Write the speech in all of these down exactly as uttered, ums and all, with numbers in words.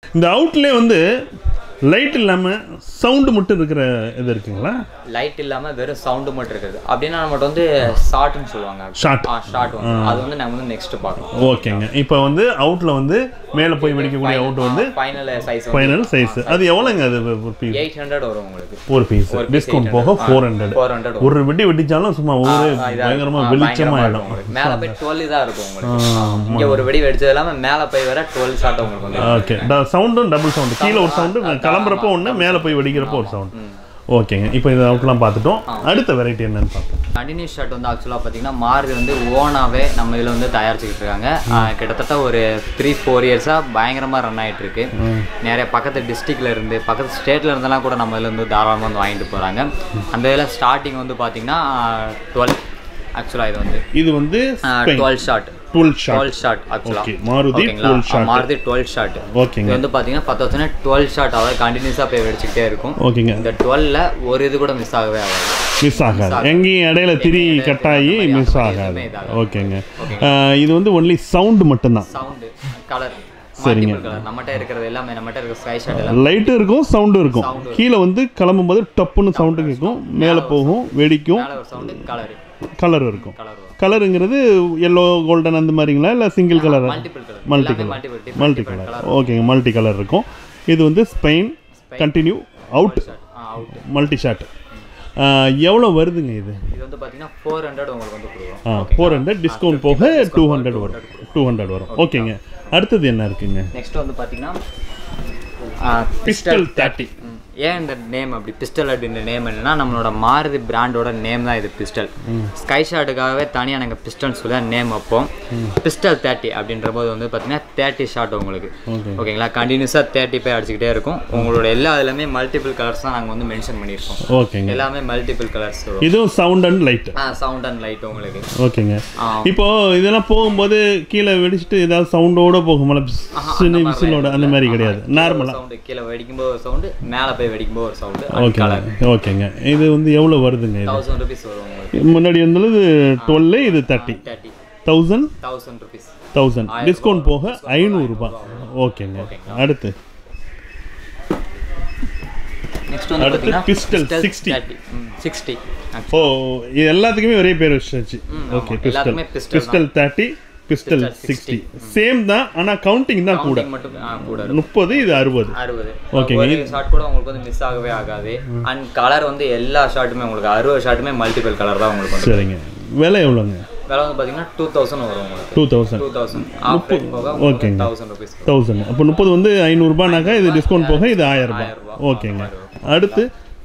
இந்த அவுட்லே வந்து லைட் இல்லாம சவுண்ட் மட்டும் இருக்கிற இது இருக்குங்களா? லைட் இல்லாம வெறும் சவுண்ட் மட்டும் இருக்குது. அப்படினா நம்ம வந்து ஷார்ட்னு சொல்வாங்க. ஷார்ட் ஷார்ட் வந்து அது வந்து நம்ம வந்து நெக்ஸ்ட் பார்க்கலாம். ஓகேங்க. இப்போ வந்து அவுட்ல வந்து மேல போய் வெடிக்க கூடிய அவுட் வந்து ஃபைனல் சைஸ் ஃபைனல் சைஸ். அது எவ்வளவுங்க அது ஒரு பீஸ்? எட்டு நூறு வரும் உங்களுக்கு. ஒரு பீஸ் டிஸ்கவுண்ட் போக நானூறு. ஒரு வெடி வெடிச்சாலும் சும்மா ஒரே பயங்கரமா வெளிச்சமா ஆயிடும். மேல போய் பன்னிரண்டு தான் இருக்கும் உங்களுக்கு. இங்க ஒரு வெடி வெடிச்சது இல்லாம மேல போய் வர பன்னிரண்டு ஷாட் உங்களுக்கு வந்து. ஓகே. சவுண்டும் டபுள் சவுண்ட். கீழ ஒரு சவுண்ட் கிளம்பறப்போ ஒண்ணு மேல போய் வெடிக்கிறப்போ ஒரு சவுண்ட். ஓகேங்க. இப்போ இத அவுட்லாம் பார்த்துட்டோம். அடுத்த வெரைட்டி என்னன்னு பார்ப்போம். கண்டினியூஸ் ஷாட் வந்து ஆக்சுவலா பாத்தீங்கன்னா மாருதி வந்து ஓனாவே நம்ம இதுல வந்து தயாரிச்சிட்டு இருக்காங்க. கிட்டத்தட்ட ஒரு மூன்று நான்கு இயர்ஸா பயங்கரமா ரன் ஆயிட்டு இருக்கு. நிறைய பக்கத்து டிஸ்ட்ரிக்ட்ல இருந்து பக்கத்து ஸ்டேட்ல இருந்தெல்லாம் கூட நம்ம இதுல வந்து தாராளமா வந்து வாங்கிட்டு போறாங்க. அந்த இதுல ஸ்டார்டிங் வந்து பாத்தீங்கன்னா பன்னிரண்டு ஆக்சுவலா இது வந்து இது வந்து பன்னிரண்டு ஷாட் பன்னிரண்டு ஷாட் பன்னிரண்டு ஷாட் ஆக்சுவலா ஓகே. மாருதி பன்னிரண்டு ஷாட். மாருதி பன்னிரண்டு ஷாட். ஓகேங்க. இது வந்து பாத்தீங்கன்னா பத்து பன்னிரண்டு ஷாட் அதாவது கண்டினியூஸா போய் வெடிச்சிட்டே இருக்கும். ஓகேங்க. இந்த பன்னிரண்டுல ஒரு இது கூட மிஸ் ஆகவே ஆகாது. மிஸ் ஆகாது. எங்கேயும் இடையில திரி கட்டாயி மிஸ் ஆகாது. ஓகேங்க. இது வந்து ஒன்லி சவுண்ட் மட்டும் தான். சவுண்ட் கலர் சரிங்க. நம்மட்ட இருக்கிறது எல்லாமே நம்மட்ட இருக்கிற ஸ்கை ஷாட் எல்லாம் லைட் இருக்கும் சவுண்ட் இருக்கும். கீழ வந்து கிளம்பும்போது டப்புன்னு சவுண்ட் கேட்கும். மேல போகும் வெடிக்கும். மேல ஒரு சவுண்ட் கலர் கலர் இருக்கும். கலருங்கிறது எல்லோ கோல்டன் அந்த மாதிரிங்களா இல்லை single colour? Multiple colour. Multi colour. Multi colour. ஓகேங்க. மல்டி கலர் இருக்கும். இது வந்து Spain continue out multi shot. எவ்வளோ வருதுங்க இது? இது வந்து பார்த்தீங்கன்னா நானூறு உங்களுக்கு வந்து கொடுக்கும். ஆ நானூறு டிஸ்கவுண்ட் போக இருநூறு வரும். இருநூறு வரும். ஓகேங்க. அடுத்தது என்ன இருக்குங்க? நெக்ஸ்ட் வந்து பார்த்தீங்கன்னா பிஸ்டல் முப்பது. ஏன் இந்த நேம் அப்படி பிஸ்டல் அப்படின்ற நேம் என்னன்னா நம்மளோட மாருதி பிராண்டோட நேம் தான் இது பிஸ்டல். ஸ்கை ஷாட்டுக்காகவே தனியாக நாங்கள் பிஸ்டல்னு சொல்லி தான் நேம் வைப்போம். பிஸ்டல் தேர்ட்டி அப்படின்ற போது வந்து பார்த்தீங்கன்னா தேர்ட்டி ஷாட் உங்களுக்கு ஓகேங்களா. கண்டினியூஸாக தேர்ட்டி போய் அடிச்சுக்கிட்டே இருக்கும். உங்களோட எல்லா இதுலையுமே மல்டிபிள் கலர்ஸ் தான் நாங்கள் வந்து மென்ஷன் பண்ணியிருக்கோம். ஓகேங்க. எல்லாமே மல்டிபிள் கலர்ஸ். இதுவும் சவுண்ட் அண்ட் லைட். ஆ சவுண்ட் அண்ட் லைட் உங்களுக்கு. ஓகேங்க. இப்போ இதெல்லாம் போகும்போது கீழே வெடிச்சிட்டு ஏதாவது சவுண்டோட போகும்போது சின்ன விசிலோட அந்த மாதிரி கிடையாது. நார்மலாக சவுண்டு கீழே வெடிக்கும்போது ஒரு சவுண்டு மேலே போய் வெடிக்கும்போது ஒரு சவுண்டு. ஓகே. ஓகேங்க. இது வந்து எவ்வளோ வருதுங்க? இது தௌசண்ட் ருபீஸ் வரும் உங்களுக்கு. முன்னாடி வந்து டுவெல் இது thirty thousand thousand rupees thousand discount போக ஐநூறு ரூபாய். ஓகேங்க. அடுத்து நெக்ஸ்ட் வந்து பாத்தீங்கன்னா பிஸ்டல் சிக்ஸ்டி. சிக்ஸ்டி ஓ இது எல்லாத்துக்குமே ஒரே பேர் வச்சாச்சு. Okay. Pistol pistol thirty pistol sixty same தான். ஆனா கவுண்டிங் தான் கூட. முப்பது இது அறுபது. ஓகேங்க. ஒரு ஷாட் கூட உங்களுக்கு வந்து மிஸ் ஆகவே ஆகாது. அண்ட் கலர் வந்து எல்லா ஷாட்டுமே உங்களுக்கு அறுபது ஷாட்டுமே மல்டிபிள் கலர் தான் உங்களுக்கு வந்து. சரிங்க. விலை எவ்வளோங்க? விலை வந்து பாத்தீங்கன்னா two thousand வரும் உங்களுக்கு. two thousand two thousand off போக ஓகேங்க. one thousand rupees. one thousand. அப்ப முப்பது வந்து ஐநூறு ரூபாய்னாக்கா இது டிஸ்கவுண்ட் போக இது ஆயிரம் ரூபாய். ஓகேங்க. அடுத்து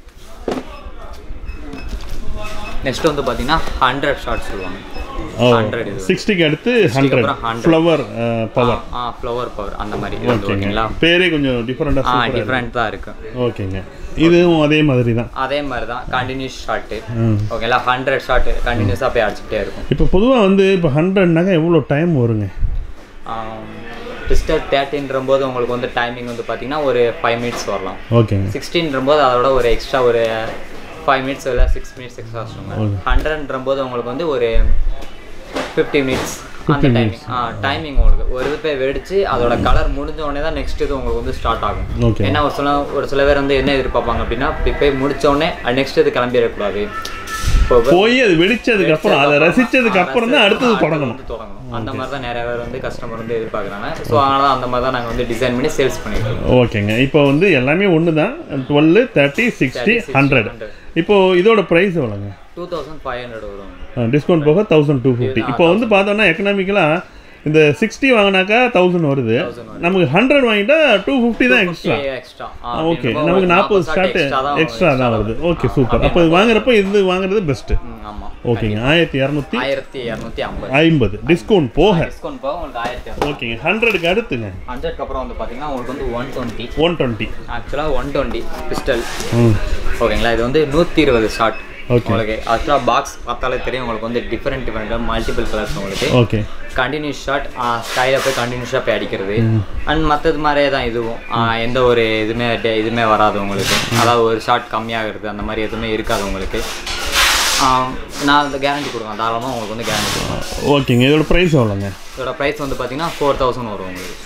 நெக்ஸ்ட் வந்து பாத்தீங்கன்னா hundred ஷாட்ஸ் சொல்லுவாங்க. hundred சிக்ஸ்டிக்கு அடுத்து hundred ஃப்ளவர் பவர். ஆ ஃப்ளவர் பவர் அந்த மாதிரி வந்து ஓகேங்களா. பேரே கொஞ்சம் டிஃபரண்டா ஆ டிஃபரண்ட் தான் இருக்கு. ஓகேங்க. இதுவும் அதே மாதிரி தான். அதே மாதிரி தான் கண்டினியூஸ் ஷாட். ஓகேங்களா. hundred ஷாட் கண்டினியூஸா போய் அடிச்சிட்டே இருக்கும். இப்போ பொதுவா வந்து இப்போ hundredனாக்க எவ்வளவு டைம் வருங்க? பிஸ்டல் தேர்ட்டின்ற போது உங்களுக்கு வந்து டைமிங் வந்து பாத்தீங்கன்னா ஒரு five மினிட்ஸ் வரலாம். ஓகேங்க. சிக்ஸ்டீன்ற போது அதோட ஒரு எக்ஸ்ட்ரா ஒரு five மினிட்ஸ் இல்ல six மினிட்ஸ் எக்ஸ்ட்ரா ஆகும். hundredன்ற போது உங்களுக்கு வந்து ஒரு fifty மினிட்ஸ் அந்த டைமிங். ஆ டைமிங் உங்களுக்கு ஒரு இது போய் வெடிச்சு அதோட கலர் முடிஞ்ச உடனே தான் நெக்ஸ்ட் இது உங்களுக்கு வந்து ஸ்டார்ட் ஆகும். ஏன்னா ஒரு சில ஒரு சில பேர் வந்து என்ன எதிர்பார்ப்பாங்க அப்படின்னா இப்படி போய் முடிச்ச உடனே நெக்ஸ்ட் இது கிளம்பிடக்கூடாது. போய் அது வெடிச்சதுக்கு அப்புறம் அதை ரசிச்சதுக்கு அப்புறம் தான் அடுத்தது தொடங்கணும். அந்த மாதிரி தான் நிறைய பேர் வந்து கஸ்டமர் வந்து எதிர்பார்க்குறாங்க. ஸோ அதனால தான் அந்த மாதிரி தான் நாங்கள் வந்து டிசைன் பண்ணி சேல்ஸ் பண்ணிருக்கோம். ஓகேங்க. இப்போ வந்து எல்லாமே ஒன்று தான். Twelve thirty sixty hundred. இப்போ இதோட ப்ரைஸ் எவ்வளோங்க? டூ தௌசண்ட் ஃபைவ் ஹண்ட்ரட் வரும். டிஸ்கவுண்ட் போக தௌசண்ட் டூ ஃபிஃப்டி. இப்போ வந்து பார்த்தோம்னா எக்கனாமிக்கலாக இந்த சிக்ஸ்டி வாங்கினாக்கா தௌசண்ட் வருது. நமக்கு ஹண்ட்ரட் வாங்கிட்டா டூ ஃபிஃப்டி தான் எக்ஸ்ட்ரா. ஓகே. நமக்கு நாற்பது ஸ்டார்ட் எக்ஸ்ட்ரா தான் வருது. Okay super. அப்போ இது வாங்குறப்ப இது வாங்குறது பெஸ்ட்டு. ஓகேங்க. ஆயிரத்தி இரநூத்தி ஆயிரத்தி இரநூத்தி ஐம்பது ஐம்பது டிஸ்கவுண்ட் போக. டிஸ்கவுண்ட் போக உங்களுக்கு ஆயிரத்தி ஓகேங்க. ஹண்ட்ரடுக்கு அடுத்துங்க ஹண்ட்ரட்க்கு அப்புறம் வந்து பார்த்தீங்கன்னா உங்களுக்கு வந்து ஒன் டுவெண்ட்டி ஒன் டுவெண்ட்டி ஆக்சுவலாக ஒன் டுவெண்ட்டி பிஸ்டல். ஓகேங்களா. இது வந்து நூற்றி இருபது ஷாட். உங்களுக்கு ஆக்சுவலாக பாக்ஸ் பார்த்தாலே தெரியும் உங்களுக்கு வந்து டிஃப்ரெண்ட் டிஃப்ரெண்ட் மல்டிபிள் கலர்ஸ் உங்களுக்கு. ஓகே. கண்டினியூஸ் ஷாட் ஸ்கைல போய் கண்டினியூஸாக போய் அடிக்கிறது. அண்ட் மற்றது மாதிரியே தான் இதுவும் எந்த ஒரு இதுவுமே இதுவுமே வராது உங்களுக்கு. அதாவது ஒரு ஷாட் கம்மியாகிறது அந்த மாதிரி எதுவுமே இருக்காது உங்களுக்கு. நான் அந்த கேரண்டி கொடுங்க தாராளமாக உங்களுக்கு வந்து கேரண்டி கொடுங்க. ஓகேங்க. இதோட ப்ரைஸ் எவ்வளோங்க? இதோட ப்ரைஸ் வந்து பார்த்தீங்கன்னா ஃபோர் தௌசண்ட் வரும் உங்களுக்கு.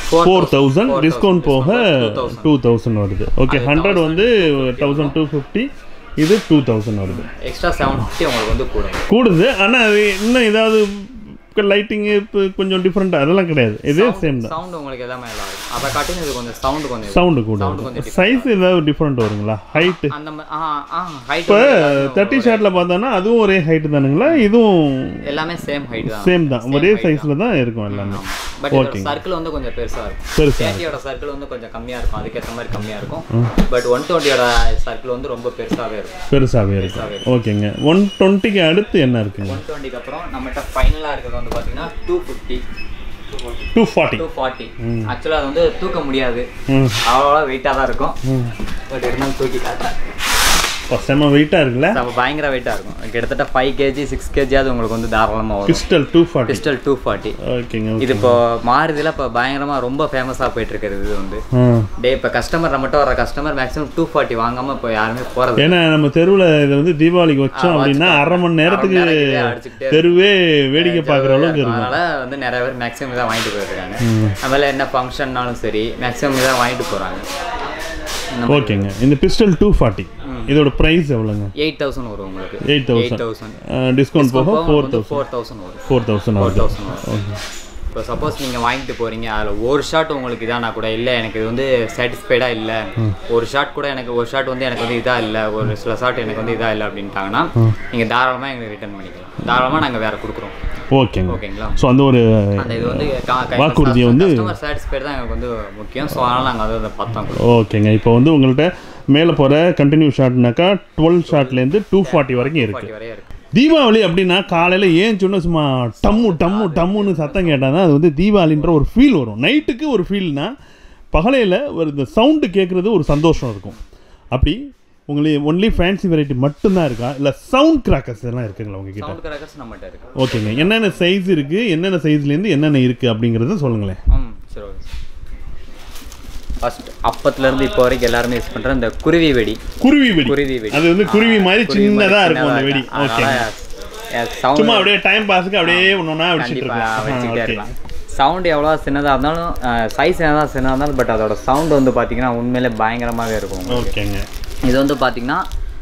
ஃபோர் தௌசண்ட் டிஸ்கவுண்ட் போக டூ தௌசண்ட் வருது. ஓகே, ஹண்ட்ரட் வந்து தௌசண்ட் டூ ஃபிஃப்டி, இது டூ தௌசண்ட் வருது. எக்ஸ்ட்ரா செவன் ஃபிஃப்டி உங்களுக்கு வந்து கூடும் கூடுது. ஆனால் அது இன்னும் ஏதாவது லைட்டிங்கு இப்போ கொஞ்சம் டிஃப்ரெண்ட்டாக அதெல்லாம் கிடையாது, இதே சேம் தான். சவுண்ட் உங்களுக்கு எல்லாமே நல்லா இருக்கும். அப்போ காட்டிங் இது கொஞ்சம் சவுண்டு கொஞ்சம் சவுண்டு கூட. சைஸ் ஏதாவது டிஃப்ரெண்ட் வருங்களா? ஹைட்டு அந்த ஹைட் இப்போ தேர்ட்டி ஷார்ட்டில் பார்த்தோன்னா அதுவும் ஒரே ஹைட்டு தானுங்களா? இதுவும் எல்லாமே சேம் ஹைட் தான், சேம் தான், ஒரே சைஸில் தான் இருக்கும் எல்லாமே. பட் ஓகே, சர்க்கிள் வந்து கொஞ்சம் பெருசாக இருக்கும். பெருசாக தேர்ட்டியோட சர்க்கிள் வந்து கொஞ்சம் கம்மியாக இருக்கும், அதுக்கேற்ற மாதிரி கம்மியாக இருக்கும். பட் ஒன் டுவெண்ட்டியோட சர்க்கிள் வந்து ரொம்ப பெருசாகவே இருக்கும். பெருசாகவே இருக்கும். ஓகேங்க. ஒன் டுவெண்ட்டிக்கு அடுத்து என்ன இருக்குங்க? ஒன் டுவெண்ட்டிக்கு அப்புறம் நம்மகிட்ட ஃபைனலாக இருக்கிறது வந்து பார்த்தீங்கன்னா two fifty two forty two forty ஆக்சுவலாக அது வந்து தூக்க முடியாது, அவ்வளோ வெயிட்டாக தான் இருக்கும். பட் இருந்தாலும் தூக்கி காட்டுறேன். செம்ம வெயிட்டாக இருக்குல்ல? நம்ம பயங்கர வெயிட்டாக இருக்கும். கிட்டத்தட்ட ஃபைவ் கேஜி சிக்ஸ் கேஜியாவது உங்களுக்கு வந்து தாராளமாக வரும். Pistol two forty pistol two forty ஓகேங்க. இது இப்போ மாறுதில் இப்போ பயங்கரமாக ரொம்ப ஃபேமஸாக போயிட்டு இருக்கிறது. இது வந்து டே இப்போ கஸ்டமர் நம்மகிட்ட வர கஸ்டமர் மேக்ஸிமம் டூ ஃபார்ட்டி வாங்காமல் இப்போ யாருமே போகிறது. ஏன்னா நம்ம தெருவில் இதை வந்து தீபாவளிக்கு வச்சோம் அப்படின்னா அரை மணி நேரத்துக்கு தெருவே வேடிக்கை பார்க்குற அளவுக்கு இருக்கும். அதனால் வந்து நிறைய பேர் மேக்ஸிமம் இதாக வாங்கிட்டு போயிருக்காங்க. அதுமாதிரி என்ன ஃபங்க்ஷன்னாலும் சரி மேக்ஸிமம் இதாக வாங்கிட்டு போகிறாங்க. ஓகேங்க. இந்த பிஸ்டல் டூ ஃபார்ட்டி இதோட பிரைஸ் எவ்வளோங்க? எயிட் தௌசண்ட் வரும் உங்களுக்கு. எயிட் தௌசண்ட் டிஸ்கவுண்ட் போக ஃபோர் தௌசண்ட் ஃபோர் தௌசண்ட் வரும். ஃபோர் தௌசண்ட் ஃபோர் தௌசண்ட் வரும். இப்போ சப்போஸ் நீங்கள் வாங்கிட்டு போகிறீங்க, அதில் ஒரு ஷாட் உங்களுக்கு இதானா கூட இல்லை, எனக்கு இது வந்து சாட்டிஸ்ஃபைடாக இல்லை, ஒரு ஷாட் கூட எனக்கு ஒரு ஷாட் வந்து எனக்கு வந்து இதாக இல்லை, ஒரு சில ஷாட் எனக்கு வந்து இதாக இல்லை அப்படின்ட்டாங்கன்னா நீங்கள் தாராளமாக எங்களுக்கு ரிட்டர்ன் பண்ணிக்கலாம். தாராளமாக நாங்கள் வேறு கொடுக்குறோம். ஓகேங்க. ஓகேங்களா? ஸோ அந்த ஒரு அந்த இது வந்து வாக்குறுதியை வந்து கஸ்டமர் சாட்டிஸ்ஃபைடு தான் எனக்கு வந்து முக்கியம். ஸோ அதனால் நாங்கள் அதை பார்த்தோம். ஓகேங்க. இப்போ வந்து உங்கள்கிட்ட மேலே போகிற கண்டினியூ ஷாட்னாக்கா டுவெல் ஷாட்லேருந்து டூ ஃபார்ட்டி வரைக்கும் இருக்குது. தீபாவளி அப்படின்னா காலையில் ஏன் சொன்ன சும்மா டம்மு டம்மு டம்முன்னு சத்தம் கேட்டால் தான் அது வந்து தீபாவளின்ற ஒரு ஃபீல் வரும். நைட்டுக்கு ஒரு ஃபீல்னா பகலையில் ஒரு இந்த சவுண்டு கேட்குறது ஒரு சந்தோஷம் இருக்கும். அப்படி உங்களுக்கு ஒன்லி ஃபேன்சி வெரைட்டி மட்டும்தான் இருக்கா, இல்லை சவுண்ட் கிராக்கர்ஸ் எல்லாம் இருக்குங்களா உங்ககிட்ட? சவுண்ட் கிராக்கர்ஸ் நம்மகிட்ட இருக்கு. ஓகேங்க. என்னென்ன சைஸ் இருக்குது, என்னென்ன சைஸ்லேருந்து என்னென்ன இருக்குது அப்படிங்கிறத சொல்லுங்களேன். ம் சரி. ஃபர்ஸ்ட் அப்பத்துலேருந்து இப்போ வரைக்கும் எல்லாருமே யூஸ் பண்ணுற இந்த குருவி வெடி. குருவி வெடி குருவி வெடி அது வந்து குருவி மாதிரி சின்னதாக இருக்கும் அந்த வெடி. ஓகே. சும்மா அப்படியே டைம் பாஸுக்கு அப்படியே ஒன்றா வச்சுட்டு வச்சுக்கிட்டே இருக்கலாம். சவுண்டு எவ்வளோ சின்னதாக இருந்தாலும், சைஸ் என்னதான் சின்னதாக இருந்தாலும், பட் அதோட சவுண்டு வந்து பார்த்தீங்கன்னா உண்மையிலே பயங்கரமாகவே இருக்கும். ஓகேங்க. இது வந்து பார்த்தீங்கன்னா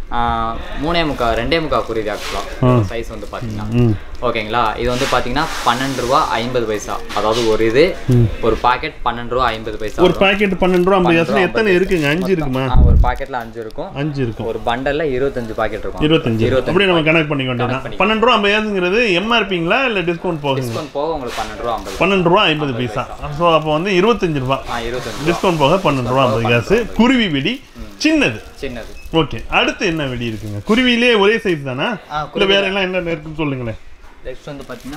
மூணே முக்கா ரெண்டே முக்கா குருவி ஆக்சுவலாக சைஸ் வந்து பார்த்தீங்கன்னா. ஓகேங்களா? இது வந்து பார்த்தீங்கன்னா பன்னெண்டு ரூபா ஐம்பது பைசா. அதாவது ஒரு இது ஒரு பாக்கெட் பன்னெண்டு ரூபா ஐம்பது பைசா. ஒரு பாக்கெட் பன்னெண்டு ரூபா ஐம்பது பைசா. எத்தனை இருக்குங்க? அஞ்சு இருக்குமா? ஒரு பாக்கெட்டில் அஞ்சு இருக்கும். அஞ்சு இருக்கும். ஒரு பண்டலில் இருபத்தஞ்சு பாக்கெட் இருக்கும். இருபத்தஞ்சு இருபத்தஞ்சு அப்படி நம்ம கனெக்ட் பண்ணி வேண்டியதான். பன்னெண்டு ரூபா ஐம்பதுங்கிறது எம்ஆர்பிங்களா இல்லை டிஸ்கவுண்ட் போக? டிஸ்கவுண்ட் போக உங்களுக்கு பன்னெண்டு ரூபா ஐம்பது பன்னெண்டு ரூபா ஐம்பது பைசா. ஸோ அப்போ வந்து இருபத்தஞ்சு ரூபா இருபத்தஞ்சு டிஸ்கவுண்ட் போக பன்னெண்டு ரூபா ஐம்பது காசு. குருவி வெடி சின்னது. சின்னது. ஓகே. அடுத்து என்ன வெடி இருக்குங்க? குருவிலே ஒரே சைஸ் தானா இல்லை வேற எல்லாம் என்ன இருக்குன்னு சொல்லுங்களேன். நெக்ஸ்ட் வந்து பார்த்தீங்கன்னா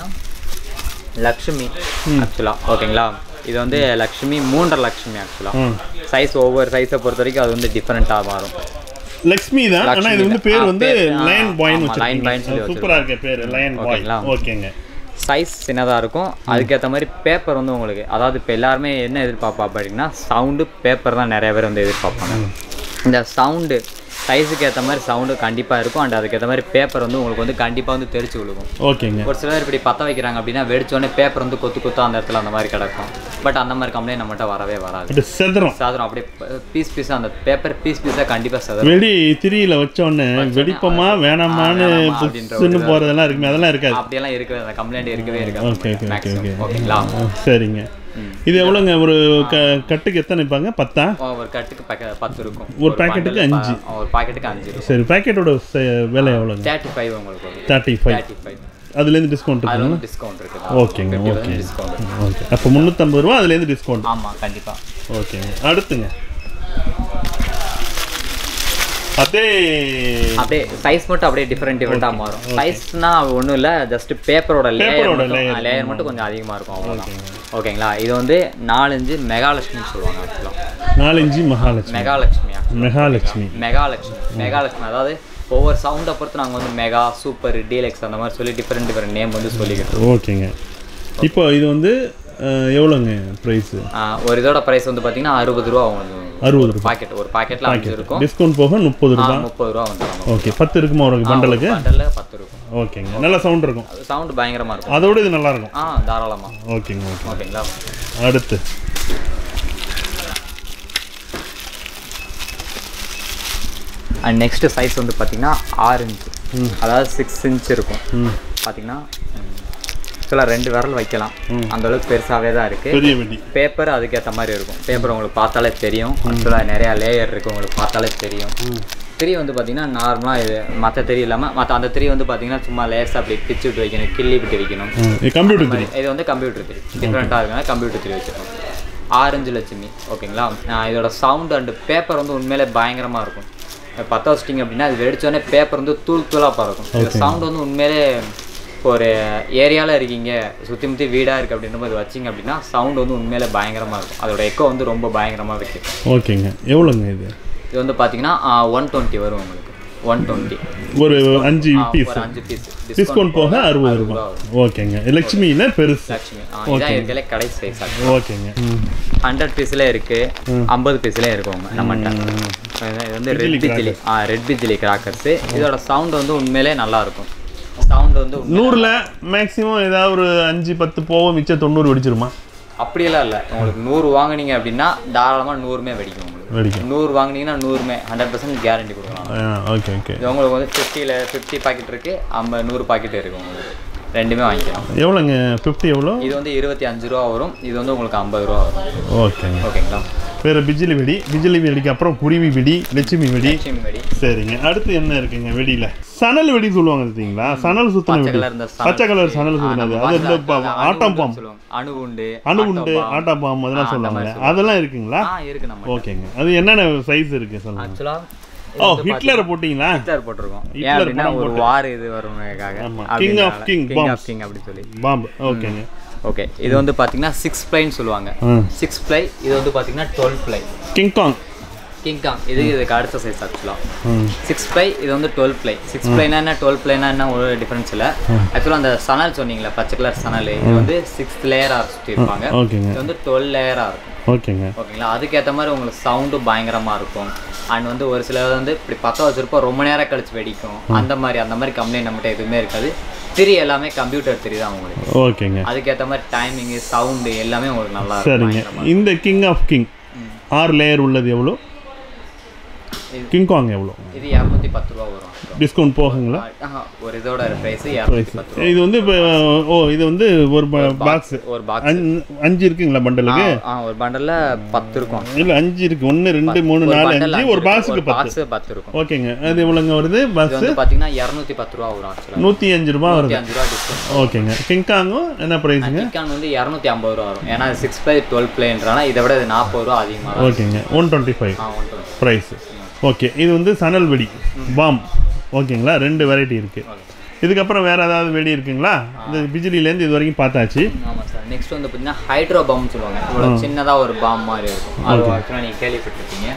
லக்ஷ்மி ஆக்சுவலாக. ஓகேங்களா? இது வந்து லக்ஷ்மி மூன்றரை லக்ஷ்மி ஆக்சுவலாக. சைஸ் ஒவ்வொரு சைஸை பொறுத்த வரைக்கும் அது வந்து டிஃப்ரெண்ட்டாக மாறும். லக்ஷ்மி தான். ஆனால் இது வந்து பேர் வந்து லயன் பாய்னு வச்சிருக்கீங்க. சூப்பராக இருக்க பேர் லயன் பாய். ஓகேங்க. சைஸ் சின்னதாக இருக்கும். அதுக்கேற்ற மாதிரி பேப்பர் வந்து உங்களுக்கு, அதாவது இப்போ எல்லாருமே என்ன எதிர்பார்ப்பா அப்படின்னா சவுண்டு பேப்பர் தான் நிறைய பேர் வந்து எதிர்பார்ப்பாங்க. இந்த சவுண்டு சைஸுக்கு ஏற்ற மாதிரி சவுண்டு கண்டிப்பாக இருக்கும். அண்ட் அதுக்கேற்ற மாதிரி பேப்பர் வந்து உங்களுக்கு வந்து கண்டிப்பாக வந்து தெரிச்சு விழுகும். ஓகேங்க. ஒரு சிலர் இப்படி பற்ற வைக்கிறாங்க அப்படின்னா வெடிச்சோடனே பேப்பர் வந்து கொத்து கொத்தா அந்த இடத்துல அந்த மாதிரி கிடக்கும். பட் அந்த மாதிரி கம்ப்ளைண்ட் நம்மகிட்ட வரவே வராது. செதறும் சாதனம் அப்படியே பீஸ் பீஸாக அந்த பேப்பர் பீஸ் பீஸாக கண்டிப்பாக செதறும். வெடி திரியில் வச்சோடனே வெடிப்போமா வேணாமான்னு அப்படின்ற போகிறதெல்லாம் இருக்குமே, அதெல்லாம் இருக்காது. அப்படியெல்லாம் இருக்கவே அந்த கம்ப்ளைண்ட் இருக்கவே இருக்காது. Okay okay okay. ஓகேங்களா? சரிங்க. இது எவ்வளோங்க? ஒரு கட்டுக்கு எத்தனை வைப்பாங்க? பத்தா? ஒரு கட்டுக்கு பத்து இருக்கும். ஒரு பாக்கெட்டுக்கு அஞ்சு. ஒரு பாக்கெட்டுக்கு அஞ்சு இருக்கும். சரி. பாக்கெட்டோட விலை எவ்வளோங்க? தேர்ட்டி ஃபைவ் உங்களுக்கு. Thirty five. அதுலேருந்து டிஸ்கவுண்ட் இருக்குங்களா? டிஸ்கவுண்ட் இருக்குது. ஓகேங்க. Okay okay. அப்போ முந்நூற்றம்பது ரூபா அதுலேருந்து டிஸ்கவுண்ட். ஆமாம் கண்டிப்பாக. ஓகேங்க. அடுத்துங்க அதே அப்படியே சைஸ் மட்டும் அப்படியே டிஃப்ரெண்ட் டிஃப்ரெண்ட்டாக மாறும். சைஸ்னா ஒன்றும் இல்லை, ஜஸ்ட் பேப்பரோட லேயர் லேயர் மட்டும் கொஞ்சம் அதிகமாக இருக்கும் அவ்வளோதான். ஓகேங்களா? இது வந்து நாலஞ்சு மெகாலட்சுமின்னு சொல்லுவாங்க ஆக்சுவலாக. நாலஞ்சு மகாலட்சுமி. மெகாலட்சுமியா? மெகாலட்சுமி. மெகாலட்சுமி மெகாலட்சுமி அதாவது ஒவ்வொரு சவுண்டை பொறுத்து நாங்கள் வந்து மெகா சூப்பர் டீலக்ஸ் அந்த மாதிரி சொல்லி டிஃப்ரெண்ட் டிஃப்ரெண்ட் நேம் வந்து சொல்லிக்கிட்டு. ஓகேங்க. இப்போ இது வந்து எவ்வளோங்க ப்ரைஸு? ஒரு இதோட ப்ரைஸ் வந்து பார்த்தீங்கன்னா அறுபது ரூபா ஆகும். அறுபது ரூபா பாக்கெட். ஒரு பாக்கெட்டில் அஞ்சு இருக்கும். டிஸ்கவுண்ட் போக முப்பது ரூபா. முப்பது ரூபா வந்துடும். ஓகே. பத்து இருக்குமா ஒரு பண்டலுக்கு? பண்டலில் பத்து இருக்கும். ஓகேங்க. நல்ல சவுண்ட் இருக்கும். சவுண்ட் பயங்கரமாக இருக்கும். அதோட இது நல்லா இருக்கும். ஆ தாராளமாக. ஓகேங்க. ஓகே. ஓகேங்களா? அடுத்து அண்ட் நெக்ஸ்ட் சைஸ் வந்து பார்த்தீங்கன்னா ஆறு இன்ச்சு, அதாவது சிக்ஸ் இன்ச் இருக்கும். பார்த்தீங்கன்னா ஆக்சுவலாக ரெண்டு விரல் வைக்கலாம், அந்த அளவுக்கு பெருசாகவே தான் இருக்குது. பேப்பர் அதுக்கேற்ற மாதிரி இருக்கும். பேப்பர் உங்களுக்கு பார்த்தாலே தெரியும். ஆக்சுவலாக நிறையா லேயர் இருக்குது, உங்களுக்கு பார்த்தாலே தெரியும். திரி வந்து பார்த்தீங்கன்னா நார்மலாக இது மற்ற திரி இல்லாமல் மற்ற அந்த திரி வந்து பார்த்தீங்கன்னா சும்மா லேயர்ஸ் அப்படி பிச்சு விட்டு வைக்கணும், கிள்ளி விட்டு வைக்கணும். கம்ப்யூட்டர் திரி இது வந்து கம்ப்யூட்டர் திரி டிஃப்ரெண்ட்டாக இருக்குன்னா கம்ப்யூட்டர் திரி வச்சுருக்கோம். ஆரஞ்சு லட்சுமி ஓகேங்களா. இதோட சவுண்ட் அண்டு பேப்பர் வந்து உண்மையிலே பயங்கரமாக இருக்கும். பற்ற வச்சிட்டிங்க அப்படின்னா அது வெடிச்சோடனே பேப்பர் வந்து தூள் தூளாக பறக்கும். இந்த சவுண்ட் வந்து உண்மையிலே ஒரு ஏரியாவில் இருக்கீங்க, சுற்றி முற்றி வீடாக இருக்குது அப்படின்ற மாதிரி வச்சிங்க அப்படின்னா சவுண்ட் வந்து உண்மையிலே பயங்கரமாக இருக்கும். அதோட எக்கோ வந்து ரொம்ப பயங்கரமாக இருக்குது. ஓகேங்க. எவ்வளோங்க இது? இது வந்து பார்த்தீங்கன்னா ஒன் டுவெண்ட்டி வரும் உங்களுக்கு. ஒன் டுவெண்ட்டி ஒரு அஞ்சு பீஸ், அஞ்சு பீஸ் டிஸ்கவுண்ட் போக அறுபது ரூபா. ஓகேங்க. லட்சுமினா பெருசு. லட்சுமி இதான் இருக்கல கடைசி சைஸ். ஓகேங்க. ஹண்ட்ரட் பீஸ்ல இருக்கு, ஐம்பது பீஸ்ல இருக்குங்க நம்மகிட்ட. இது வந்து ரெட் பிஜிலி ஆ ரெட் பிஜிலி கிராக்கர்ஸ். இதோட சவுண்ட் வந்து உண்மையிலே நல்லா இருக்கும். சவுண்ட் வந்து நூறுல மேக்ஸிமம் ஏதாவது ஒரு அஞ்சு பத்து போவோம், மிச்சம் தொண்ணூறு வெடிச்சிருமா? அப்படியெல்லாம் இல்லை. உங்களுக்கு நூறு வாங்கினீங்க அப்படின்னா தாராளமாக நூறுமே வெடிக்கும். உங்களுக்கு நூறு வாங்கினீங்கன்னா நூறுமே ஹண்ட்ரட் பர்சன்ட் கேரண்டி கொடுக்கலாம். Okay okay. உங்களுக்கு வந்து ஃபிஃப்டியில் ஃபிஃப்டி பாக்கெட் இருக்குது, ஐம்பது நூறு பாக்கெட் இருக்குது. உங்களுக்கு ரெண்டுமே வாங்கிக்கலாம். எவ்வளோங்க? ஃபிஃப்டி எவ்வளோ? இது வந்து இருபத்தி அஞ்சு ரூபா வரும். இது வந்து உங்களுக்கு ஐம்பது ரூபா வரும். ஓகேங்க. ஓகேங்களா. வேறு பிஜிலி வெடி, பிஜிலி வெடிக்கு அப்புறம் குருவி வெடி, லட்சுமி வெடி. லட்சுமி வெடி சரிங்க. அடுத்து என்ன இருக்குங்க வெடியில்? சணல் வெடி சொல்லுவாங்க பார்த்தீங்களா? சணல் சுத்தின வெடி, பச்சை கலர் சணல் சுத்தினது. அது இந்த ஆட்டம் பாம்பு, அணுகுண்டு அணுகுண்டு ஆட்டம் பாம்பு அதெல்லாம் சொல்லுவாங்க. அதெல்லாம் இருக்குங்களா? இருக்கு நம்ம. ஓகேங்க. அது என்னென்ன சைஸ் இருக்கு சொல்லுங்க. ஆக்சுவலாக ஓ ஹிட்லர் போட்டீங்களா? ஹிட்லர் போட்டிருக்கோம். ஏன் அப்படின்னா ஒரு வார் இது வரும்காக. King of king bomb king அப்படி சொல்லி பாம்பு. ஓகேங்க. ஓகே. இது வந்து பார்த்தீங்கன்னா சிக்ஸ் பிளைன்னு சொல்லுவாங்க. Six ply. இது வந்து பார்த்தீங்கன்னா twelve ply. King kong king kong இது இதுக்கு அடுத்த சைஸ். ஆக்சுவலாக சிக்ஸ் பிளை, இது வந்து டுவெல் பிளை. சிக்ஸ் பிளைனா என்ன, டுவெல் பிளைனா என்ன ஒரு டிஃபரன்ஸ் இல்லை. ஆக்சுவலாக அந்த சணல் சொன்னீங்களா பச்சை கலர் சணல், இது வந்து சிக்ஸ் லேயராக சுற்றி இருப்பாங்க. இது வந்து டுவெல் லேயராக இருக்கும். ஓகேங்க. ஓகேங்களா. அதுக்கேற்ற மாதிரி உங்களுக்கு சவுண்டும் பயங்கரமாக இருக்கும். அண்ட் வந்து ஒரு சிலர் வந்து இப்படி பற்ற வச்சிருப்போம் ரொம்ப நேரம் கழிச்சு வெடிக்கும். அந்த மாதிரி அந்த மாதிரி கம்ப்ளைண்ட் நம்மகிட்ட எதுவுமே இருக்காது. திரி எல்லாமே கம்ப்யூட்டர் திரி தான் உங்களுக்கு. ஓகேங்க. அதுக்கேற்ற மாதிரி டைமிங்கு சவுண்டு எல்லாமே உங்களுக்கு நல்லா இருக்கும். சரிங்க. இந்த கிங் ஆஃப் கிங் ஆறு லேயர் உள்ளது எவ்வளோ? கிங் காங் எவ்வளோ? இது இரநூத்தி பத்து ரூபா வரும். டிஸ்கவுண்ட் போகுங்களா? ஒரு இதோட பிரைஸ் இரநூத்தி பத்து ரூபா. இது வந்து இப்போ ஓ இது வந்து ஒரு பாக்ஸ், ஒரு பாக்ஸ் அஞ்சு இருக்குங்களா பண்டலுக்கு? ஆ ஒரு பண்டல்ல பத்து இருக்கும். இல்லை அஞ்சு இருக்கு. ஒன்று ரெண்டு மூணு நாலு அஞ்சு, ஒரு பாக்ஸுக்கு பத்து பத்து இருக்கும். ஓகேங்க. அது எவ்வளோங்க வருது? பாக்ஸ் வந்து பார்த்தீங்கன்னா இரநூத்தி பத்து ரூபா வரும். ஆக்சுவலாக நூற்றி அஞ்சு ரூபா வருது. அஞ்சு ரூபா டிஸ்கவுண்ட். ஓகேங்க. கிங் காங்கும் என்ன ப்ரைஸுங்க? கிங் காங் வந்து இரநூத்தி ஐம்பது ரூபா வரும். ஏன்னா சிக்ஸ் பிளே டுவெல் பிளேன்றனால இதை விட இது நாற்பது ரூபா அதிகமாக. ஓகேங்க. One twenty five price. Okay. இது வந்து சணல் வெடி பாம். ஓகேங்களா. ரெண்டு வெரைட்டி இருக்குது. இதுக்கப்புறம் வேறு ஏதாவது வெடி இருக்குங்களா? இந்த பிஜிலிலேருந்து இது வரைக்கும் பார்த்தாச்சு. ஆமாம் சார். நெக்ஸ்ட் வந்து பார்த்தீங்கன்னா ஹைட்ரோ பாம்னு சொல்லுவாங்க. இவ்வளோ சின்னதாக ஒரு பாம் மாதிரி இருக்கும். அது ஆக்சுவலாக நீங்கள் கேள்விப்பட்டிருக்கீங்க.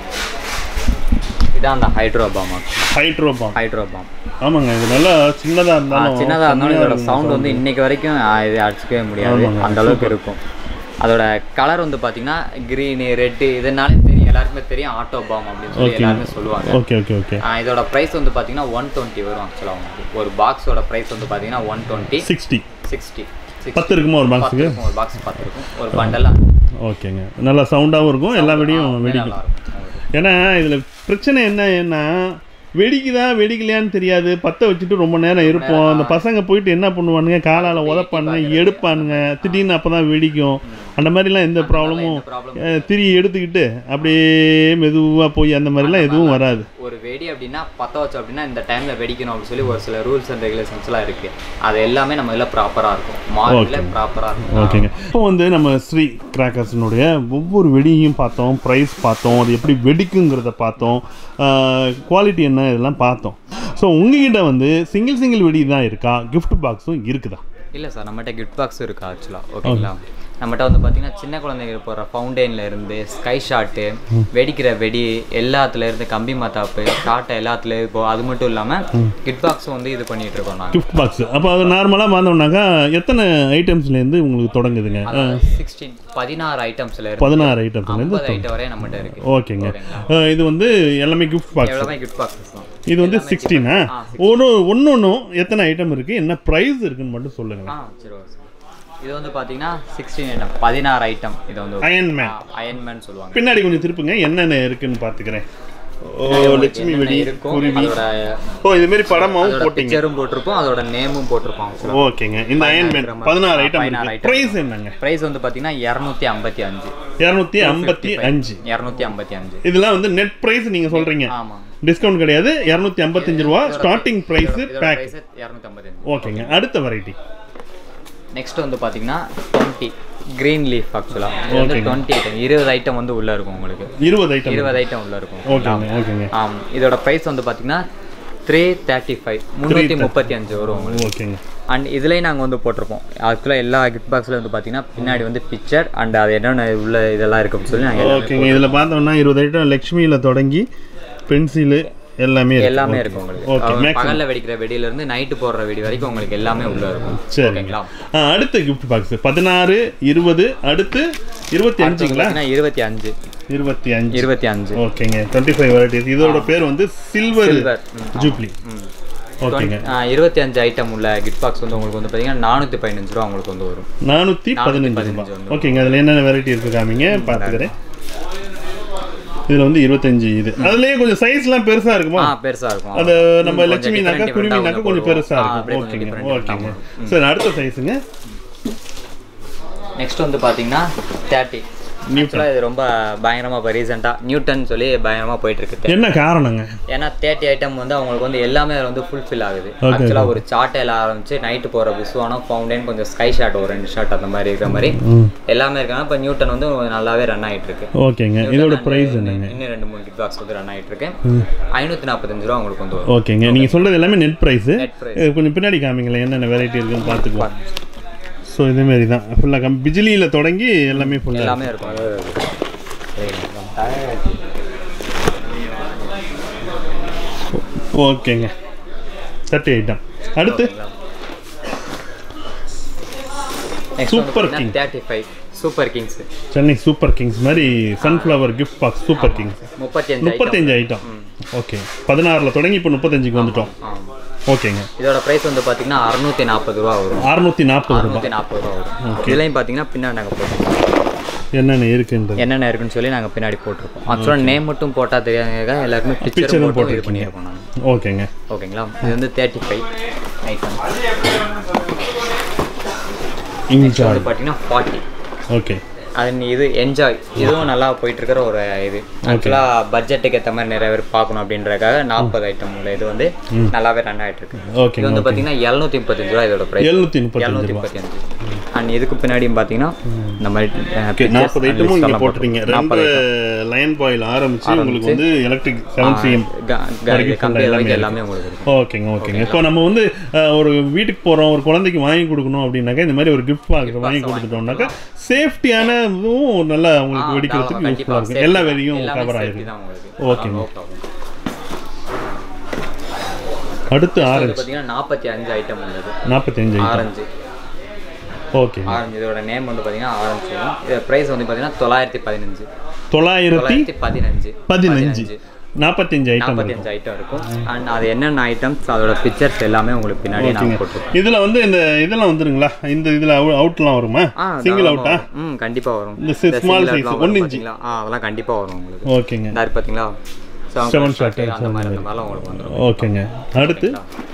இதான் அந்த hydro bomb. Hydro bomb hydro bomb ஆமாங்க. இது நல்லா சின்னதாக இருந்தாலும் சின்னதாக இருந்தாலும் இதோட சவுண்ட் வந்து இன்னைக்கு வரைக்கும் இது அடிச்சிக்கவே முடியாது. அந்த அளவுக்கு இருக்கும். அதோட கலர் வந்து பார்த்தீங்கன்னா க்ரீனு ரெட்டு இதனாலே தெரியும், எல்லாருக்குமே தெரியும் ஆட்டோ பாம் அப்படின்னு சொல்லி எல்லாருமே சொல்லுவாங்க. Okay okay okay. இதோட ப்ரைஸ் வந்து பார்த்தீங்கன்னா ஒன் டுவெண்ட்டி வரும். ஆக்சுவலாக உங்களுக்கு ஒரு பாக்ஸோட ப்ரைஸ் வந்து பார்த்தீங்கன்னா ஒன் டுவெண்ட்டி சிக்ஸ்டி சிக்ஸ்டி பத்து இருக்குமா ஒரு பாக்ஸுக்கு? ஒரு பாக்ஸ் பத்து இருக்கும். ஒரு பண்டலாக ஓகேங்க. நல்லா சவுண்டாகவும் இருக்கும். எல்லா வெடியும் வெடிக்கும். ஏன்னா இதில் பிரச்சனை என்ன ஏன்னா வெடிக்குதா வெடிக்கலையான்னு தெரியாது. பற்ற வச்சுட்டு ரொம்ப நேரம் இருப்போம். அந்த பசங்க போயிட்டு என்ன பண்ணுவானுங்க, காலால் உதப்பானுங்க, எடுப்பானுங்க, திடீர்னு அப்போ தான் வெடிக்கும். அந்த மாதிரிலாம் எந்த ப்ராப்ளமும் திரி எடுத்துக்கிட்டு அப்படியே மெதுவாக போய் அந்த மாதிரிலாம் எதுவும் வராது. ஒரு வெடி அப்படின்னா பற்ற வச்சோம் அப்படின்னா இந்த டைமில் வெடிக்கணும் அப்படின்னு சொல்லி ஒரு சில ரூல்ஸ் அண்ட் ரெகுலேஷன்ஸ்லாம் இருக்குது. அது எல்லாமே நம்ம இதில் ப்ராப்பராக இருக்கும். மார்க்கில் ப்ராப்பராக இருக்கும். ஓகேங்க. இப்போ வந்து நம்ம ஸ்ரீ கிராக்கர்ஸினுடைய ஒவ்வொரு வெடியையும் பார்த்தோம், ப்ரைஸ் பார்த்தோம், அது எப்படி வெடிக்குங்கிறத பார்த்தோம், குவாலிட்டி என்ன இதெல்லாம் பார்த்தோம். ஸோ உங்ககிட்ட வந்து சிங்கிள் சிங்கிள் வெடி தான் இருக்கா, கிஃப்ட் பாக்ஸும் இருக்குதா? இல்லை சார், நம்மகிட்ட கிஃப்ட் பாக்ஸும் இருக்கா ஆக்சுவலாக. ஓகேங்களா. நம்மகிட்ட வந்து பார்த்தீங்கன்னா சின்ன குழந்தைங்க போகிற ஃபவுண்டெயினில் இருந்து ஸ்கை ஷாட்டு, வெடிக்கிற வெடி எல்லாத்துல இருந்து கம்பி மத்தாப்பு ஷாட்டை எல்லாத்துலேயும் இப்போ அது மட்டும் இல்லாமல் கிஃப்ட் பாக்ஸும் வந்து இது பண்ணிட்டு இருக்கோம் நாங்கள். கிஃப்ட் பாக்ஸ் அப்போ அது நார்மலாக பார்த்தோம்னாக்கா எத்தனை ஐட்டம்ஸ்லேருந்து உங்களுக்கு தொடங்குதுங்க? சிக்ஸ்டீன் பதினாறு ஐட்டம்ஸ்ல பதினாறு ஐட்டம்ஸ்லேருந்து ஐட்டம் வரையும் நம்மகிட்ட இருக்கு. ஓகேங்க. இது வந்து எல்லாமே கிஃப்ட் பாக்ஸ். எல்லாமே கிஃப்ட் பாக்ஸஸ் தான். இது வந்து சிக்ஸ்டீனா? ஒரு ஒன்று ஒன்றும் எத்தனை ஐட்டம் இருக்குது, என்ன ப்ரைஸ் இருக்குன்னு மட்டும் சொல்லுங்களேன். சரி ஓகே. இது வந்து பாத்தீங்கன்னா சிக்ஸ்டீன் ஐட்டம் பதினாறு ஐட்டம். இது வந்து அயன் மேன் அயன் மேன் சொல்லுவாங்க. பின்னாடி கொஞ்சம் திருப்புங்க என்னென்ன இருக்குன்னு பார்த்துக்கிறேன். ஓ லட்சுமி வெடி குருவி. ஓ இது மாதிரி படமாவும் போட்டீங்க. பிக்சரும் போட்டிருப்போம், அதோட நேமும் போட்டிருப்போம். ஓகேங்க. இந்த அயன் மேன் பதினாறு ஐட்டம் இருக்கு. பிரைஸ் என்னங்க? பிரைஸ் வந்து பாத்தீங்கன்னா இருநூத்தி ஐம்பத்தி அஞ்சு. இருநூத்தி ஐம்பத்தி அஞ்சு. இருநூத்தி ஐம்பத்தி அஞ்சு. இதெல்லாம் வந்து நெட் பிரைஸ் நீங்க சொல்றீங்க. ஆமா. டிஸ்கவுண்ட் கிடையாது. இருநூத்தி ஐம்பத்தி அஞ்சு ரூபாய் ஸ்டார்டிங் பிரைஸ் பேக். இருநூத்தி ஐம்பத்தி அஞ்சு. ஓகேங்க. அடுத்த வெரைட்டி. நெக்ஸ்ட் வந்து பாத்தீங்கன்னா இருபது கிரீன் லீஃப். ஆக்சுவலா இது வந்து இருபது ஐட்டம் இருபது ஐட்டம் வந்து உள்ள இருக்கும் உங்களுக்கு. இருபது ஐட்டம் இருபது ஐட்டம் உள்ள இருக்கும். ஓகேங்க ஓகேங்க. ஆம். இதோட பிரைஸ் வந்து பாத்தீங்கன்னா மூன்று முப்பத்தி ஐந்து முந்நூற்றி முப்பத்தி அஞ்சு வரும் உங்களுக்கு. ஓகேங்க. அண்ட் இதுலேயும் நாங்கள் வந்து போட்டிருப்போம். ஆக்சுவலாக எல்லா கிஃப்ட் பாக்ஸில் வந்து பார்த்தீங்கன்னா பின்னாடி வந்து பிக்சர் அண்ட் அது என்னென்ன உள்ள இதெல்லாம் இருக்குன்னு சொல்லி நாங்கள். ஓகேங்க. இதில் பார்த்தோம்னா இருபது ஐட்டம் லக்ஷ்மியில் தொடங்கி பென்சிலு எல்லாமே எல்லாமே இருக்கும் உங்களுக்கு. பகல்ல வெடிக்கிற வெடியில இருந்து நைட்டு போடுற வெடி வரைக்கும் உங்களுக்கு எல்லாமே உள்ள இருக்கும். சரிங்களா? அடுத்த கிஃப்ட் பாக்ஸ் பதினாறு இருபது அடுத்து இருபத்தி அஞ்சுங்களா? இருபத்தி அஞ்சு இருபத்தி அஞ்சு இருபத்தி அஞ்சு. ஓகேங்க. இருபத்தி ஐந்து வெரைட்டிஸ். இதோட பேர் வந்து சில்வர் ஜூப்ளி. ஓகேங்க. இருபத்தி அஞ்சு ஐட்டம் உள்ள கிஃப்ட் பாக்ஸ் வந்து உங்களுக்கு வந்து பார்த்தீங்கன்னா நானூற்றி பதினஞ்சு ரூபா உங்களுக்கு வந்து வரும். நானூற்றி பதினஞ்சு ரூபா. ஓகேங்க. அதில் என்னென்ன வெரைட்டி இருக்கு காமிங்க பார்த்துக்கிறேன். இதுல வந்து இருபத்தஞ்சு. இது அதுலயே கொஞ்சம் சைஸ்லாம் பெருசா இருக்குமா? ஆ பெருசா இருக்கும். அது நம்ம லட்சுமினாக்கா குருவினாக்கா கொஞ்சம் பெருசா இருக்கும். ஓகேங்க ஓகேங்க. சரி அடுத்த சைஸ்ங்க. நெக்ஸ்ட் வந்து பாத்தீங்கன்னா முப்பது. நியூட்டன். இது ரொம்ப பயங்கரமா இப்போ ரீசெண்டாக நியூட்டன் சொல்லி பயங்கரமா போயிட்டு இருக்கு. என்ன காரணங்க? ஏன்னா முப்பது ஐட்டம் வந்து அவங்களுக்கு வந்து எல்லாமே வந்து ஃபுல்ஃபில் ஆகுது. ஆக்சுவலாக ஒரு சாட்டையில் ஆரம்பிச்சு நைட்டு போகிற புஸ்வானம் ஃபவுண்டைன் கொஞ்சம் ஸ்கை ஷாட் ஒரு ரெண்டு ஷாட் அந்த மாதிரி இருக்கிற மாதிரி எல்லாமே இருக்காங்க. இப்போ நியூட்டன் வந்து நல்லாவே ரன் ஆகிட்டு இருக்கு. ஓகேங்க. இதோட பிரைஸ் என்னங்க? இன்னும் ரெண்டு மூணு கிட் பாக்ஸ் வந்து ரன் ஆகிட்டு இருக்கு. ஐநூற்றி நாற்பத்தஞ்சு ரூபா உங்களுக்கு வந்து. ஓகேங்க. நீங்கள் சொல்றது எல்லாமே நெட் ப்ரைஸ். கொஞ்சம் பின்னாடி காமிங்களேன் என்னென்ன வெரைட்டி இருக்குன்னு பார்த்துக்குவோம். ஸோ இதேமாரி தான் ஃபுல்லாக கம் பிஜிலியில் தொடங்கி எல்லாமே ஃபுல்லாக எல்லாமே இருக்கும். ஓகேங்க. Thirty item. அடுத்து super king. Thirty five super kings. Chennai super kings மாதிரி sunflower gift box super kings. முப்பத்தஞ்சு முப்பத்தஞ்சு ஐட்டம். ஓகே. பதினாறில் தொடங்கி இப்போ முப்பத்தஞ்சுக்கு வந்துட்டோம். ஓகேங்க. இதோட பிரைஸ் வந்து பார்த்தீங்கன்னா அறுநூற்றி நாற்பது ரூபா வரும். அறுநூற்றி நாற்பது ரூபா. அறுநூற்றி நாற்பது ரூபா வரும். இதுலையும் பார்த்தீங்கன்னா பின்னாடி நாங்கள் போட்டுருக்கோம் என்னென்ன இருக்குன்றது என்னென்ன இருக்குன்னு சொல்லி நாங்கள் பின்னாடி போட்டிருக்கோம். ஆக்சுவலாக நேம் மட்டும் போட்டால் தெரியாதுங்க, எல்லாருக்குமே பிக்சரும் போட்டு இது பண்ணியிருக்கோம் நாங்கள். ஓகேங்க ஓகேங்களா. இது வந்து தேர்ட்டி ஃபைவ் ஐட்டம். இன்ஜாய் வந்து பார்த்தீங்கன்னா ஃபார்ட்டி. ஓகே. அது இது என்ஜாய் இதுவும் நல்லா போயிட்டு இருக்கிற ஒரு இது. ஆக்சுவலாக பட்ஜெட்டுக்கு ஏற்ற மாதிரி நிறைய பேர் பார்க்கணும் அப்படின்றக்காக நாற்பது ஐட்டம் உள்ள இது வந்து நல்லாவே ரன் ஆகிட்டு இருக்கு. இது வந்து பார்த்தீங்கன்னா எழுநூற்றி முப்பத்தஞ்சு ரூபா இதோட ப்ரைஸ். எழுநூற்றி எழுநூற்றி முப்பத்தி அஞ்சு. அண்ட் இதுக்கு பின்னாடியும் பார்த்தீங்கன்னா இந்த மாதிரி நாற்பது ஐட்டமும் இங்கே போட்டுறீங்க. ரெண்டு லைன் பாயில் ஆரம்பிச்சு உங்களுக்கு வந்து எலக்ட்ரிக் செவன் சிஎம் எல்லாமே உங்களுக்கு. ஓகேங்க ஓகேங்க. இப்போ நம்ம வந்து ஒரு வீட்டுக்கு போகிறோம், ஒரு குழந்தைக்கு வாங்கி கொடுக்கணும் அப்படின்னாக்கா இந்த மாதிரி ஒரு கிஃப்ட் பாக்ஸ் வாங்கி கொடுத்துட்டோம்னாக்கா சேஃப்டியான இதுவும் நல்லா உங்களுக்கு வெடிக்கிறதுக்கு யூஸ்ஃபுல்லாக இருக்கும். எல்லா வேலையும் கவர் ஆகிடும். ஓகேங்க. அடுத்து ஆரஞ்சு பார்த்தீங்கன்னா நாற்பத்தி அஞ்சு ஐட்டம் உள்ளது. நாற்பத்தி அஞ்சு ஆரஞ்சு. ஓகே. ஆரஞ்சு இதோட நேம் வந்து பார்த்தீங்கன்னா ஆரஞ்சு. இது ப்ரைஸ் வந்து பார்த்தீங்கன்னா தொள்ளாயிரத்தி பதினஞ்சு. தொள்ளாயிரத்தி பதினஞ்சு பதினஞ்சு நாற்பத்தஞ்சு ஐட்டம் நாற்பத்தஞ்சு ஐட்டம் இருக்கும். அண்ட் அது என்னென்ன ஐட்டம்ஸ் அதோட பிக்சர்ஸ் எல்லாமே உங்களுக்கு பின்னாடி நான் போட்டுருக்கோம். இதில் வந்து இந்த இதெல்லாம் வந்துருங்களா? இந்த இதில் அவுட்லாம் வருமா? சிங்கிள் அவுட்டா? ம் கண்டிப்பாக வரும். இந்த ஸ்மால் சைஸ் ஒன் இன்ச்சு ஆ அதெல்லாம் கண்டிப்பாக வரும் உங்களுக்கு. ஓகேங்க. அது பார்த்தீங்களா செவன் ஷாட் அந்த மாதிரி அந்த மாதிரிலாம் உங்களுக்கு வந்துடும். ஓகேங்க. அடுத்து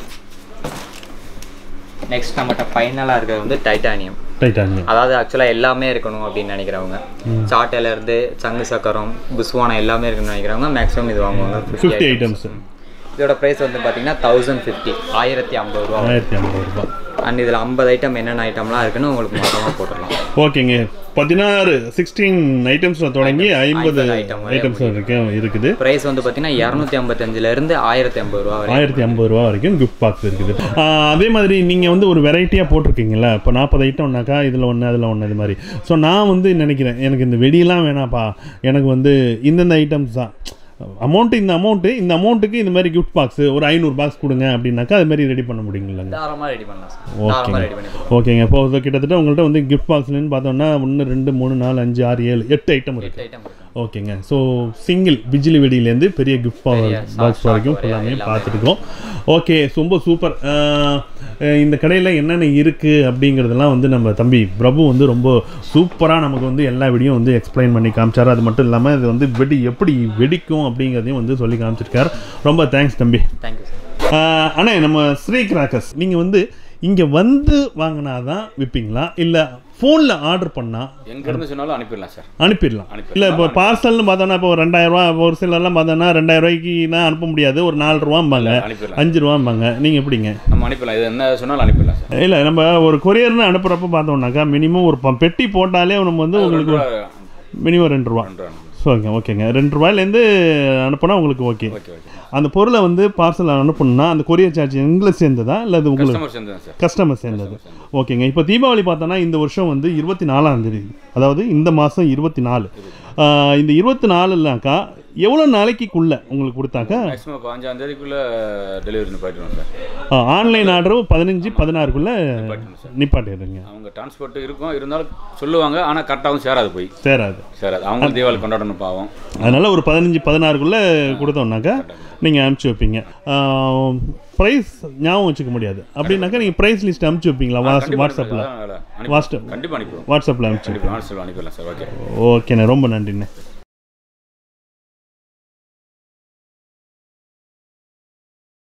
நெக்ஸ்ட் நம்மகிட்ட ஃபைனலாக இருக்கிறது வந்து டைட்டானியம். டைட்டானியம் அதாவது ஆக்சுவலாக எல்லாமே இருக்கணும் அப்படின்னு நினைக்கிறவங்க, சாட்டையிலேருந்து சங்கு சக்கரம் புஸ்வானம் எல்லாமே இருக்கணும்னு நினைக்கிறவங்க மேக்ஸிமம் இது வாங்குவாங்க. Fifty items. இதோட ப்ரைஸ் வந்து பார்த்தீங்கன்னா தௌசண்ட் ஃபிஃப்டி ஆயிரத்தி ஐம்பது ரூபா. ஆயிரத்தி ஐம்பது ரூபா. அண்ட் இதில் ஐம்பது ஐட்டம் என்னென்ன ஐட்டம்லாம் இருக்குன்னு உங்களுக்கு மொத்தமாக போட்டுடலாம். ஓகேங்க. பதினாறு சிக்ஸ்டீன் ஐட்டம்ஸில் தொடங்கி ஐம்பது ஐட்டம்ஸ் வரைக்கும் இருக்குது. ப்ரைஸ் வந்து பார்த்தீங்கன்னா இரநூத்தி ஐம்பத்தஞ்சிலேருந்து ஆயிரத்தி ஐம்பது ரூபா வரைக்கும் ஆயிரத்தி ஐம்பது ரூபா வரைக்கும் கிஃப்ட் பாக்ஸ் இருக்குது. அதே மாதிரி நீங்கள் வந்து ஒரு வெரைட்டியாக போட்டிருக்கீங்களா? இப்போ நாற்பது ஐட்டம்னாக்கா இதில் ஒன்று அதில் ஒன்று இது மாதிரி. ஸோ நான் வந்து நினைக்கிறேன் எனக்கு இந்த வெடியெல்லாம் வேணாப்பா, எனக்கு வந்து இந்தந்த ஐட்டம்ஸ் தான் அமௌண்ட்டு, இந்த அமௌண்ட்டு இந்த அமௌண்ட்டுக்கு இந்த மாதிரி கிஃப்ட் பாக்ஸ் ஒரு ஐநூறு பாக்ஸ் கொடுங்க அப்படின்னாக்கா அது மாதிரி ரெடி பண்ண முடியுங்களாங்க? தாராளமாக ரெடி பண்ணலாம். ஓகேங்க ஓகேங்க. இப்போ கிட்டத்தட்ட உங்கள்கிட்ட வந்து கிஃப்ட் பாக்ஸ்லன்னு பார்த்தோம்னா ஒன்று ரெண்டு மூணு நாலு அஞ்சு ஆறு ஏழு எட்டு ஐட்டம் இருக்குது. ஓகேங்க. ஸோ சிங்கிள் பிஜிலி வெடியிலேருந்து பெரிய கிஃப்ட் பாக்ஸ் வரைக்கும் எல்லாமே பார்த்துருக்கோம். ஓகே, ரொம்ப சூப்பர். இந்த கடையில் என்னென்ன இருக்குது அப்படிங்கிறதெல்லாம் வந்து நம்ம தம்பி பிரபு வந்து ரொம்ப சூப்பராக நமக்கு வந்து எல்லா வீடியும் வந்து எக்ஸ்பிளைன் பண்ணி காமிச்சார். அது மட்டும் இல்லாமல் இது வந்து வெடி எப்படி வெடிக்கும் அப்படிங்கிறதையும் வந்து சொல்லி காமிச்சிருக்காரு. ரொம்ப தேங்க்ஸ் தம்பி. Thank you sir. அண்ணே, நம்ம ஸ்ரீ கிராக்கர்ஸ் நீங்கள் வந்து இங்கே வந்து வாங்கினா தான் விற்பீங்களா, இல்லை ஃபோனில் ஆர்டர் பண்ணால் எங்கேருந்து சொன்னாலும் அனுப்பிடலாம் சார்? அனுப்பிடலாம். இல்லை இப்போ பார்சல்னு பார்த்தோன்னா இப்போ ரெண்டாயிரரூவா, ஒரு சிலர்லாம் பார்த்தோன்னா ரெண்டாயிரம் ரூபாய்க்குனா அனுப்ப முடியாது, ஒரு நாலு ரூபாம்பாங்க, அஞ்சு ரூபாம்பாங்க. நீங்கள் எப்படிங்க? நம்ம அனுப்பிடலாம், இது என்ன சொன்னாலும் அனுப்பிடலாம் சார். இல்லை, நம்ம ஒரு கொரியர்னு அனுப்புகிறப்ப பார்த்தோம்னாக்கா மினிமம் ஒரு பெட்டி போட்டாலே நம்ம வந்து உங்களுக்கு மினிமம் ரெண்டு ரூபா. ஓகே ஓகேங்க, ரெண்டு ரூபாயிலேருந்து அனுப்புனா உங்களுக்கு ஓகே. அந்த பொருளை வந்து பார்சல் அனுப்பணும்னா அந்த கொரியர் சார்ஜ் எங்களுக்கு சேர்ந்ததா இல்லை அது உங்களுக்கு கஸ்டமர் சேர்ந்தது? ஓகேங்க. இப்போ தீபாவளி பார்த்தோன்னா இந்த வருஷம் வந்து இருபத்தி நாலாம் தேதி, அதாவது இந்த மாதம் இருபத்தி நாலு. இந்த இருபத்தி நாலுனாக்கா எவ்வளோ நாளைக்குள்ள உங்களுக்கு கொடுத்தாக்கா? மேக்ஸிமம் பதினஞ்சாம் தேதிக்குள்ளே டெலிவரி நிப்பாட்டிடுவோம் சார். ஆன்லைன் ஆர்டரும் பதினஞ்சு பதினாறுக்குள்ளே நிப்பாட்டிடுங்க. அவங்க டிரான்ஸ்போர்ட் இருக்கும், இருந்தாலும் சொல்லுவாங்க, ஆனால் கரெக்டாகவும் சேராது, போய் சேராது சேராது அவங்க தீபாவளி கொண்டாடணும் பாவம். அதனால் ஒரு பதினஞ்சு பதினாறுக்குள்ளே கொடுத்தோம்னாக்கா நீங்கள் அனுப்பிச்சி வைப்பீங்க. ப்ரைஸ் ஞாபகம் வச்சுக்க முடியாது அப்படின்னாக்கா நீங்கள் ப்ரைஸ் லிஸ்ட் அனுப்பிச்சி வைப்பீங்களா? வாட்ஸ்அப்பில் வாட்ஸ்அப் கண்டிப்பாக அனுப்பிடுவோம். வாட்ஸ்அப்பில் அனுப்பிச்சி வாட்ஸ்அப்பில் அனுப்பிடலாம் சார். ஓகே ஓகேண்ணே, ரொம்ப நன்றிண்ணே.